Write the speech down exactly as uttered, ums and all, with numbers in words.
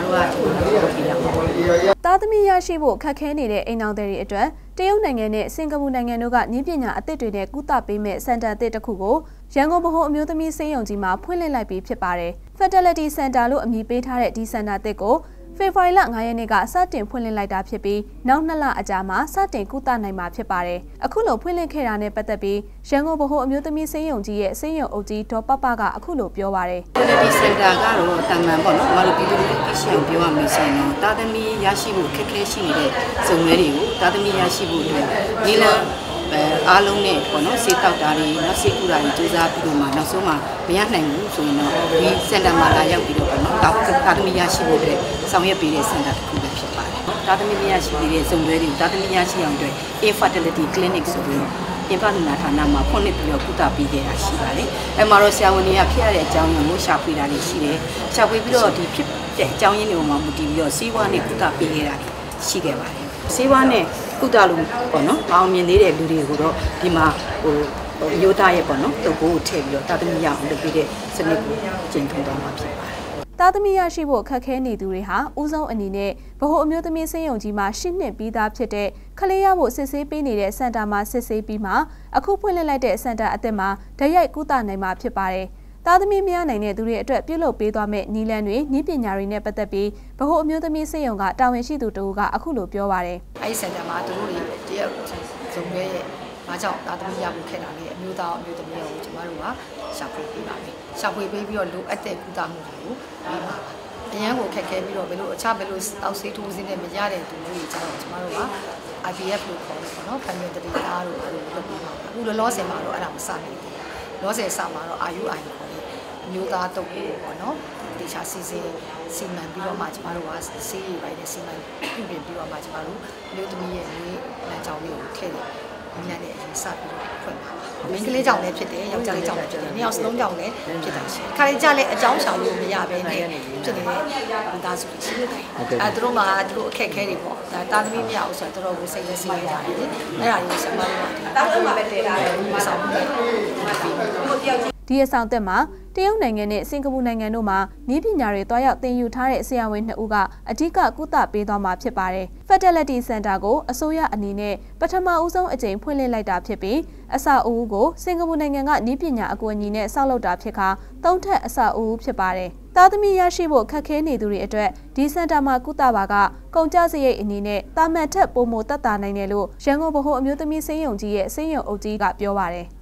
တို့ကကျွန်တော်တို့ပြရမှာသားသမီးရရှိဖို့ခက်ခဲနေတဲ့အိမ်အောင်တွေအတွက်တရုတ်နိုင်ငံနဲ့စင်ကာပူနိုင်ငံတို့ကနည်းပညာအသစ်တွေနဲ့ကုသပေးမဲ့စင်တာအသစ်တစ်ခုကိုရန်ကုန်ဗဟိုအမျိုးသမီးဆေးရုံကြီးမှာဖွင့်လှစ်လိုက်ပြီးဖြစ်ပါတယ်။ Fertility Center လို့အမည်ပေးထားတဲ့ဒီစင်တာအသစ်ကိုဖေဖော်ဝါရီလ၅ရက်နေ့ကစတင်ဖွင့်လှစ်လိုက်တာဖြစ်ပြီးနောက်နှစ်လအကြာမှာစတင်ကုသနိုင်မှာဖြစ်ပါတယ်။အခုလိုဖွင့်လှစ်ခဲ့တာနဲ့ပတ်သက်ပြီးရန်ကုန်ဗဟိုအမျိုးသမီးဆေးရုံကြီးရဲ့ဆေးရုံအုပ်ကြီးဒေါ်ပပကအခုလိုပြောပါတယ်။ Fertility Center ကတော့တာမန်ပေါ့နော်။ဘာလို့ဒီလိုဒီရှေ့ကိုပြောရမလဲဆိုရင်သားသမီးရရှိဖို့ခက်ခဲရှိနေတဲ့စုံမဲတွေကိုသားသမီးရရှိဖို့အတွက်ဒီလအားလုံးနဲ့ပေါ့နော်စေတောက်တာတွေနောက်စေကူတာတွေစူးစမ်းပြီးတော့မှနောက်ဆုံးမှမရနိုင်ဘူးဆိုရင်တော့ဒီစင်တာမှာလာရောက်ပြီးတော့ပေါ့နော်သားသမီးရရှိဖို့အတွက်ဆောင်ရွက်ပေးတဲ့စင်တာတစ်ခုပဲဖြစ်ပါတယ်။သားသမီးရရှိတဲ့စုံတွဲတွေသားသမီးရရှိအောင်အတွက် Infertility Clinic ဆိုပြီးပြင်ပလူနာဌာနမှာဖွင့်လှစ်ပြီးတော့ကုသပေးခဲ့တာရှိပါတယ်။အဲမှာတော့ဆရာဝန်တွေကဖြစ်ရတဲ့အကြောင်းရင်းကိုရှာဖွေတာတွေရှိတယ်။ရှာဖွေပြီးတော့ဒီဖြစ်တဲ့အကြောင်းရင်းတွေပေါ်မှာမူတည်ပြီးတော့စီးပွားနဲ့ကုသပေးခဲ့တာရှိခဲ့ပါတယ်။စီးပွားနဲ့ကုသလို့ပေါ့နော်။အောင်မြင်သေးတဲ့လူတွေကိုတော့ဒီမှာဟိုရိုးသားရဲ့ပေါ့နော်။တုပ်ကိုထည့်ပြီးတော့တာသမီရအောင်လုပ်ပေးတဲ့စနစ်ကိုကျင့်သုံးသွားမှာဖြစ်ပါတယ်။သားသမီးရရှိဖို့ခက်ခဲနေသူတွေဟာဦးဆုံးအနေနဲ့ဗဟိုအမျိုးသမီးဆေးရုံကြီးမှာရှစ်နှစ်ပြီးသားဖြစ်တဲ့ခလေးရဖို့စစ်ဆေးပေးနေတဲ့စင်တာမှာစစ်ဆေးပြီးမှအခုဖွင့်လှစ်လိုက်တဲ့စင်တာအသစ်မှာဓာတ်ရိုက်ကုသနိုင်မှာဖြစ်ပါတယ်။သားသမီးမရနိုင်တဲ့သူတွေအတွက်ပြုလုပ်ပေးသွားမဲ့နည်းလမ်းတွေနည်းပညာတွေနဲ့ပတ်သက်ပြီးဗဟိုအမျိုးသမီးဆေးရုံကတာဝန်ရှိသူတို့ကအခုလိုပြောပါတယ်။အဲဒီစင်တာမှာသူတို့တွေတရက်စုံရဲရဲ့ဘာကြောင့်သားသမီးရဖို့ခက်တာလဲအမျိုးသားအမျိုးသမီးရောကျမတို့ကရှာဖွေပေးပါမယ်။ရှာဖွေပေးပြီးတော့လိုအပ်တဲ့ကုသမှုတွေကိုပေးပါအရန်ကိုခက်ခဲပြီးတော့ဘယ်လိုအခြားဘယ်လိုတောက်ဆေးထိုးစင်းနဲ့မရတဲ့သူတွေကျတော့ကျမတို့က I V F လို့ခေါ်တယ်ပေါ့နော်။ Family Therapy အားတို့အဲ့လိုလုပ်ပေးပါအခုလောလောဆယ်မှာတော့အဲ့ဒါမစနိုင်ဘူး။လောလောဆယ်စမှာတော့ R U I ခေါ်တယ်အမျိုးသားတုပ်ကိုပေါ့နော်။တေချာစီစဉ်စီမံပြီးတော့မှကျမတို့ကဆေးရည်ပိုင်းနဲ့စီမံပြုပြင်ပြီးတော့မှကျမတို့မျိုးသမီးရဲ့မျိုးလမ်းကြောင်းလေးကိုထည့်တယ်။ညနေအရင်စပြီးတော့ဖွင့်ပါမင်းကလေးကြောင့်လည်းဖြစ်တယ်ယောက်ျားလေးကြောင့်လည်းဖြစ်တယ်နှစ်ယောက်စလုံးကြောင့်လည်းဖြစ်တာရှိတယ်ခါလေးကြလည်းအကြောင်းဆောင်လို့မရဘဲနဲ့ဖြစ်နေတဲ့မိသားစုရှိတယ်အဲသူတို့မှသူတို့အခက်အခဲတွေပေါ့ဒါတာသမီးမရအောင်ဆိုတော့တော်တော်ကိုစိတ်နဲ့စိတ်ရကြတယ်အဲ့ဒါတွေကိုဆက်မလို့တာသမီးပဲတည်တာလည်းမဆောင်ဘူးဒီအဆောင်တက်မှာတရုတ်နိုင်ငံနဲ့စင်ကာပူနိုင်ငံတို့မှာနည်းပညာတွေတွားရောက်သင်ယူထားတဲ့ဆရာဝန်နှစ်ဦးကအဓိကကုသပေးသွားမှာဖြစ်ပါတယ်။ Fertility Center ကိုအစိုးရအနေနဲ့ပထမဦးဆုံးအကြိမ်ဖွင့်လှစ်လိုက်တာဖြစ်ပြီးအဆောက်အဦကိုစင်ကာပူနိုင်ငံကနည်းပညာအကူအညီနဲ့ဆောက်လုပ်တာဖြစ်ခါသုံးထပ်အဆောက်အဦဖြစ်ပါတယ်။သားသမီးရရှိဖို့ခက်ခဲနေသူတွေအတွက်ဒီစင်တာမှာကုသပါကကုန်ကျစရိတ်အနေနဲ့တာမန်ထက်ပိုမိုသက်သာနိုင်တယ်လို့ရန်ကုန်ဗဟိုအမျိုးသမီးဆေးရုံကြီးရဲ့ဆေးရုံအုပ်ကြီးကပြောပါတယ်။